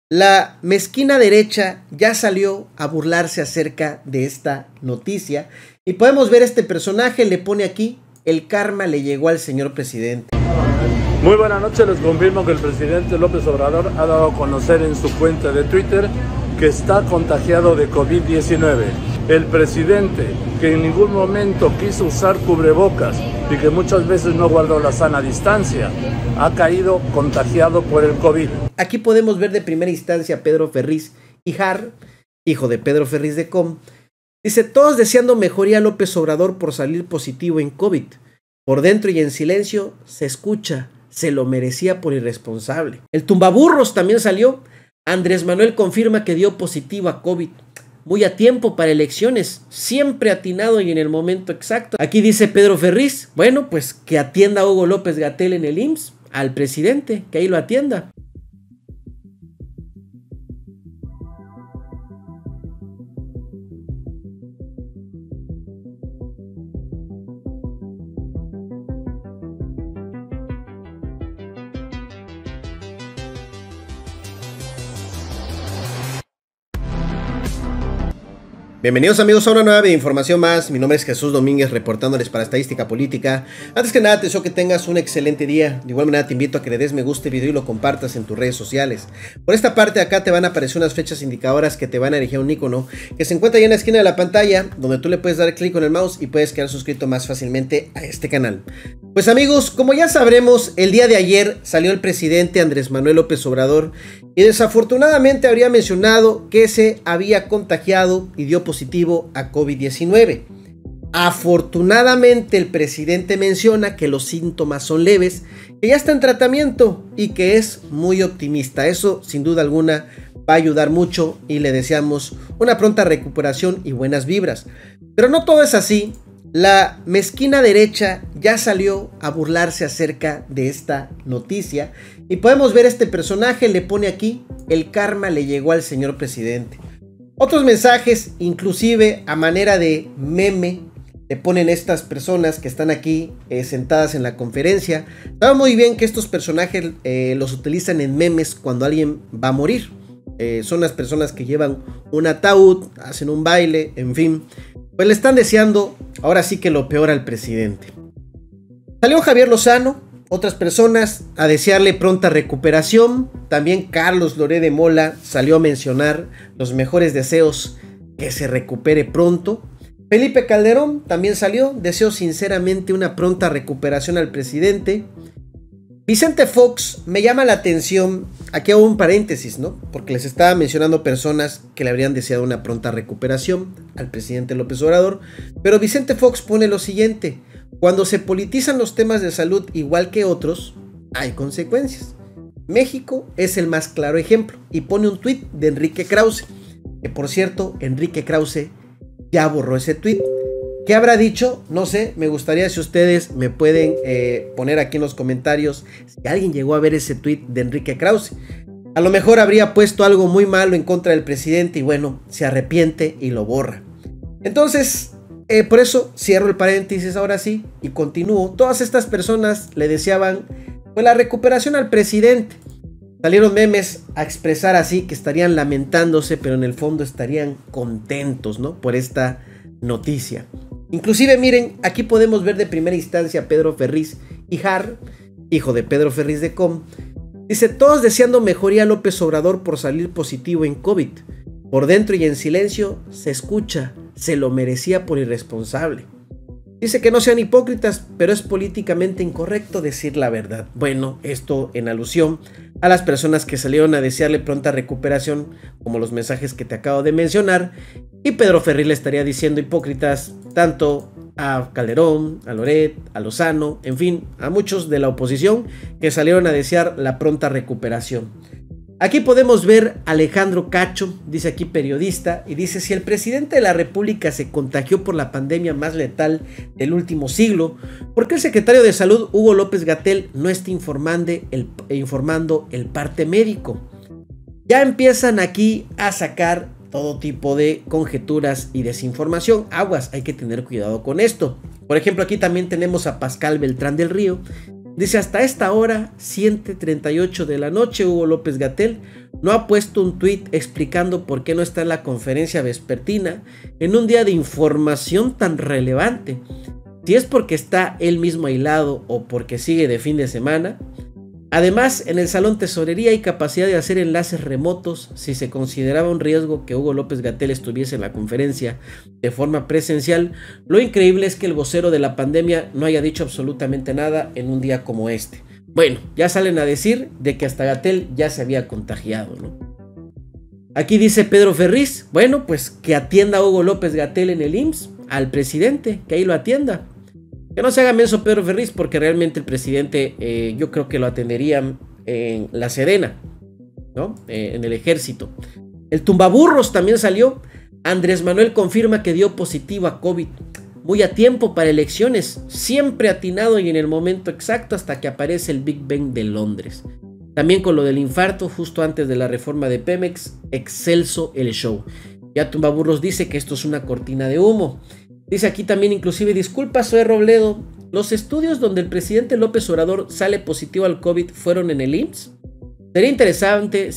La mezquina derecha ya salió a burlarse acerca de esta noticia y podemos ver este personaje, le pone aquí: el karma le llegó al señor presidente. Muy buenas noches, les confirmo que el presidente López Obrador ha dado a conocer en su cuenta de Twitter que está contagiado de COVID-19. El presidente, que en ningún momento quiso usar cubrebocas y que muchas veces no guardó la sana distancia, ha caído contagiado por el COVID. Aquí podemos ver de primera instancia a Pedro Ferriz Hijar, hijo de Pedro Ferriz de Com. Dice: todos deseando mejoría a López Obrador por salir positivo en COVID. Por dentro y en silencio se escucha: se lo merecía por irresponsable. El tumbaburros también salió. Andrés Manuel confirma que dio positivo a COVID. Muy a tiempo para elecciones, siempre atinado y en el momento exacto. Aquí dice Pedro Ferriz: bueno, pues que atienda a Hugo López-Gatell en el IMSS, al presidente, que ahí lo atienda. Bienvenidos amigos a una nueva información más. Mi nombre es Jesús Domínguez, reportándoles para Estadística Política. Antes que nada te deseo que tengas un excelente día. De igual manera te invito a que le des me gusta al video y lo compartas en tus redes sociales. Por esta parte acá te van a aparecer unas fechas indicadoras que te van a elegir un icono que se encuentra ahí en la esquina de la pantalla, donde tú le puedes dar clic con el mouse y puedes quedar suscrito más fácilmente a este canal. Pues amigos, como ya sabremos, el día de ayer salió el presidente Andrés Manuel López Obrador y desafortunadamente habría mencionado que se había contagiado y dio positivo a COVID-19. Afortunadamente el presidente menciona que los síntomas son leves, que ya está en tratamiento y que es muy optimista. Eso sin duda alguna va a ayudar mucho y le deseamos una pronta recuperación y buenas vibras. Pero no todo es así. La mezquina derecha ya salió a burlarse acerca de esta noticia y podemos ver este personaje, le pone aquí: el karma le llegó al señor presidente. Otros mensajes, inclusive a manera de meme, le ponen estas personas que están aquí sentadas en la conferencia. Saben muy bien que estos personajes los utilizan en memes cuando alguien va a morir. Son las personas que llevan un ataúd, hacen un baile, en fin. Pues le están deseando ahora sí que lo peor al presidente. Salió Javier Lozano, otras personas a desearle pronta recuperación. También Carlos Loret de Mola salió a mencionar los mejores deseos, que se recupere pronto. Felipe Calderón también salió: deseo sinceramente una pronta recuperación al presidente. Vicente Fox, me llama la atención, aquí hago un paréntesis, ¿no? Porque les estaba mencionando personas que le habrían deseado una pronta recuperación al presidente López Obrador, pero Vicente Fox pone lo siguiente: cuando se politizan los temas de salud igual que otros, hay consecuencias. México es el más claro ejemplo, y pone un tuit de Enrique Krause, que por cierto, Enrique Krause ya borró ese tuit. ¿Qué habrá dicho? No sé, me gustaría si ustedes me pueden poner aquí en los comentarios si alguien llegó a ver ese tweet de Enrique Krause. A lo mejor habría puesto algo muy malo en contra del presidente y bueno, se arrepiente y lo borra. Entonces, por eso cierro el paréntesis ahora sí y continúo. Todas estas personas le deseaban pues la recuperación al presidente. Salieron memes a expresar así que estarían lamentándose, pero en el fondo estarían contentos, ¿no? Por esta noticia. Inclusive miren, aquí podemos ver de primera instancia a Pedro Ferriz Hijar, hijo de Pedro Ferriz de Com. Dice: todos deseando mejoría a López Obrador por salir positivo en COVID. Por dentro y en silencio se escucha: se lo merecía por irresponsable. Dice que no sean hipócritas, pero es políticamente incorrecto decir la verdad. Bueno, esto en alusión a las personas que salieron a desearle pronta recuperación, como los mensajes que te acabo de mencionar. Y Pedro Ferriz le estaría diciendo hipócritas tanto a Calderón, a Loret, a Lozano, en fin, a muchos de la oposición que salieron a desear la pronta recuperación. Aquí podemos ver a Alejandro Cacho, dice aquí periodista, y dice: si el presidente de la República se contagió por la pandemia más letal del último siglo, ¿por qué el secretario de Salud, Hugo López-Gatell, no está informando el parte médico? Ya empiezan aquí a sacar todo tipo de conjeturas y desinformación. Aguas, hay que tener cuidado con esto. Por ejemplo, aquí también tenemos a Pascal Beltrán del Río. Dice: hasta esta hora, 7:38 de la noche, Hugo López-Gatell no ha puesto un tuit explicando por qué no está en la conferencia vespertina en un día de información tan relevante. Si es porque está él mismo aislado o porque sigue de fin de semana. Además, en el Salón Tesorería hay capacidad de hacer enlaces remotos si se consideraba un riesgo que Hugo López-Gatell estuviese en la conferencia de forma presencial. Lo increíble es que el vocero de la pandemia no haya dicho absolutamente nada en un día como este. Bueno, ya salen a decir de que hasta Gatell ya se había contagiado, ¿no? Aquí dice Pedro Ferriz, bueno, pues que atienda a Hugo López-Gatell en el IMSS, al presidente, que ahí lo atienda. Que no se haga menso Pedro Ferriz, porque realmente el presidente yo creo que lo atenderían en la Sedena, ¿no? En el ejército. El tumbaburros también salió. Andrés Manuel confirma que dio positivo a COVID. Muy a tiempo para elecciones, siempre atinado y en el momento exacto hasta que aparece el Big Bang de Londres. También con lo del infarto justo antes de la reforma de Pemex, excelso el show. Ya Tumbaburros dice que esto es una cortina de humo. Dice aquí también inclusive, disculpa, soy Robledo, ¿los estudios donde el presidente López Obrador sale positivo al COVID fueron en el IMSS? Sería interesante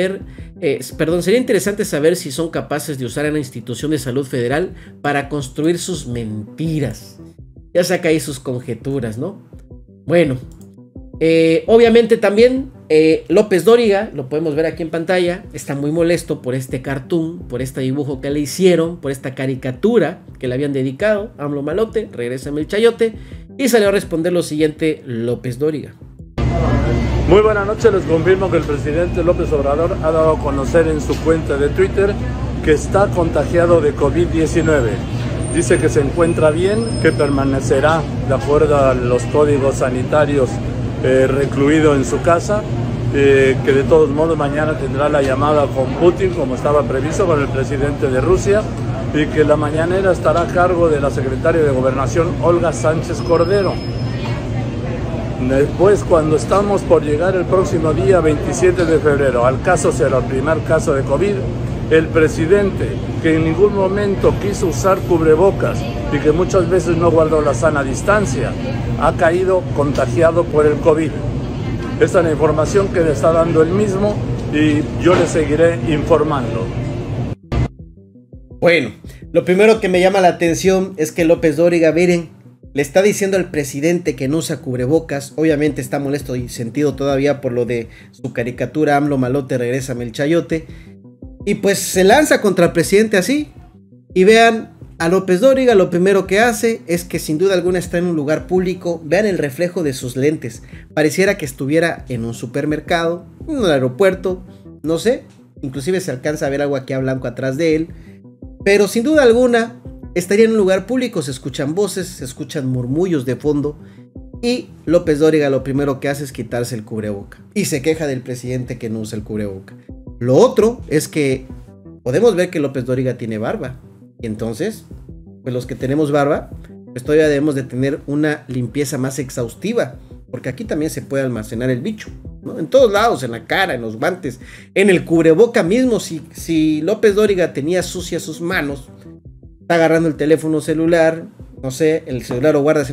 saber si son capaces de usar a la institución de salud federal para construir sus mentiras. Ya saca ahí sus conjeturas, ¿no? Bueno, obviamente también López Dóriga, lo podemos ver aquí en pantalla, está muy molesto por este cartoon, por este dibujo que le hicieron, por esta caricatura que le habían dedicado. AMLO malote, regrésame el chayote. Y salió a responder lo siguiente López Dóriga. Muy buenas noches, les confirmo que el presidente López Obrador ha dado a conocer en su cuenta de Twitter que está contagiado de COVID-19. Dice que se encuentra bien, que permanecerá de acuerdo a los códigos sanitarios recluido en su casa, que de todos modos mañana tendrá la llamada con Putin como estaba previsto con el presidente de Rusia, y que la mañanera estará a cargo de la secretaria de Gobernación Olga Sánchez Cordero. Después, cuando estamos por llegar el próximo día 27 de febrero, al caso será el primer caso de COVID, el presidente, que en ningún momento quiso usar cubrebocas y que muchas veces no guardó la sana distancia, ha caído contagiado por el COVID. Esta es la información que le está dando él mismo y yo le seguiré informando. Bueno, lo primero que me llama la atención es que López Dóriga, miren, le está diciendo al presidente que no usa cubrebocas. Obviamente está molesto y sentido todavía por lo de su caricatura AMLO malote, regrésame el chayote. Y pues se lanza contra el presidente así. Y vean a López Dóriga, lo primero que hace es que sin duda alguna está en un lugar público. Vean el reflejo de sus lentes. Pareciera que estuviera en un supermercado, en un aeropuerto, no sé. Inclusive se alcanza a ver algo aquí a blanco atrás de él. Pero sin duda alguna estaría en un lugar público, se escuchan voces, se escuchan murmullos de fondo. Y López Dóriga lo primero que hace es quitarse el cubreboca. Y se queja del presidente que no usa el cubreboca. Lo otro es que podemos ver que López Dóriga tiene barba. Y entonces, pues los que tenemos barba, pues todavía debemos de tener una limpieza más exhaustiva. Porque aquí también se puede almacenar el bicho, ¿no? En todos lados, en la cara, en los guantes, en el cubreboca mismo. Si López Dóriga tenía sucias sus manos, está agarrando el teléfono celular, no sé, el celular lo guardas en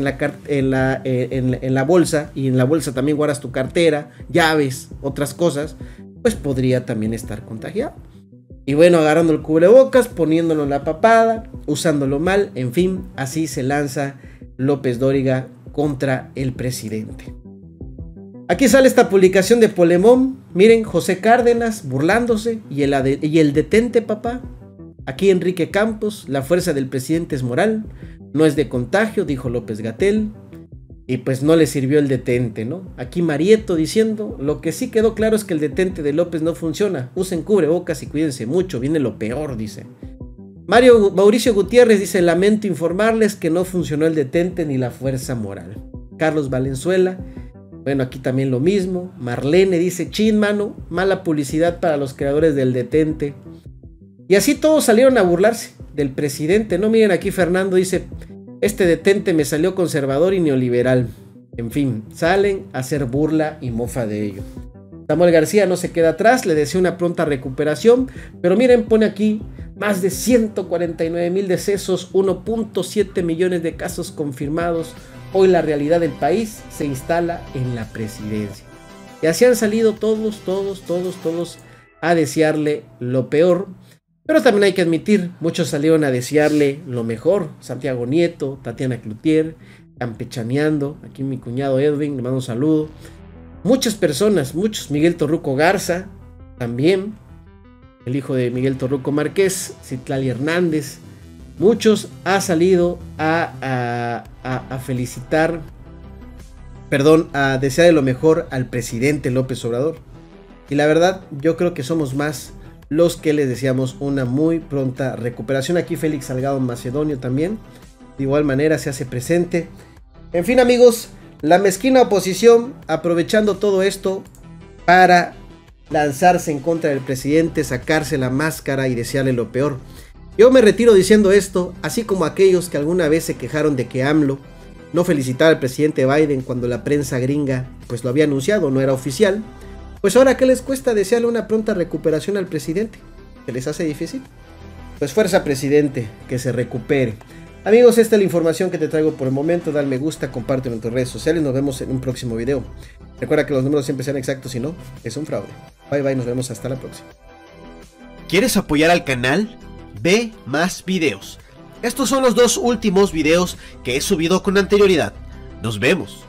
la bolsa, y en la bolsa también guardas tu cartera, llaves, otras cosas, pues podría también estar contagiado. Y bueno, agarrando el cubrebocas, poniéndolo en la papada, usándolo mal, en fin, así se lanza López Dóriga contra el presidente. Aquí sale esta publicación de Polemón. Miren, José Cárdenas burlándose y el detente, papá. Aquí Enrique Campos, la fuerza del presidente es moral, no es de contagio, dijo López-Gatell. Y pues no le sirvió el detente, ¿no? Aquí Marieto diciendo, lo que sí quedó claro es que el detente de López no funciona. Usen cubrebocas y cuídense mucho, viene lo peor, dice. Mauricio Gutiérrez dice, lamento informarles que no funcionó el detente ni la fuerza moral. Carlos Valenzuela, bueno, aquí también lo mismo. Marlene dice, chin, mano, mala publicidad para los creadores del detente. Y así todos salieron a burlarse del presidente, ¿no? Miren, aquí Fernando dice, este detente me salió conservador y neoliberal. En fin, salen a hacer burla y mofa de ello. Samuel García no se queda atrás, le desea una pronta recuperación, pero miren, pone aquí más de 149,000 decesos, 1.7 millones de casos confirmados. Hoy la realidad del país se instala en la presidencia. Y así han salido todos a desearle lo peor. Pero también hay que admitir, muchos salieron a desearle lo mejor. Santiago Nieto, Tatiana Cloutier, campechaneando. Aquí mi cuñado Edwin, le mando un saludo. Muchas personas, muchos. Miguel Torruco Garza, también. El hijo de Miguel Torruco Márquez, Citlali Hernández. Muchos ha salido a felicitar, a desearle lo mejor al presidente López Obrador. Y la verdad, yo creo que somos más los que les deseamos una muy pronta recuperación. Aquí Félix Salgado Macedonio también, de igual manera, se hace presente. En fin, amigos, la mezquina oposición aprovechando todo esto para lanzarse en contra del presidente, sacarse la máscara y desearle lo peor. Yo me retiro diciendo esto, así como aquellos que alguna vez se quejaron de que AMLO no felicitaba al presidente Biden cuando la prensa gringa pues lo había anunciado, no era oficial. Pues ahora, ¿qué les cuesta desearle una pronta recuperación al presidente? ¿Se les hace difícil? Pues fuerza, presidente, que se recupere. Amigos, esta es la información que te traigo por el momento. Dale me gusta, compártelo en tus redes sociales. Nos vemos en un próximo video. Recuerda que los números siempre sean exactos, si no, es un fraude. Bye bye, nos vemos hasta la próxima. ¿Quieres apoyar al canal? Ve más videos. Estos son los 2 últimos videos que he subido con anterioridad. Nos vemos.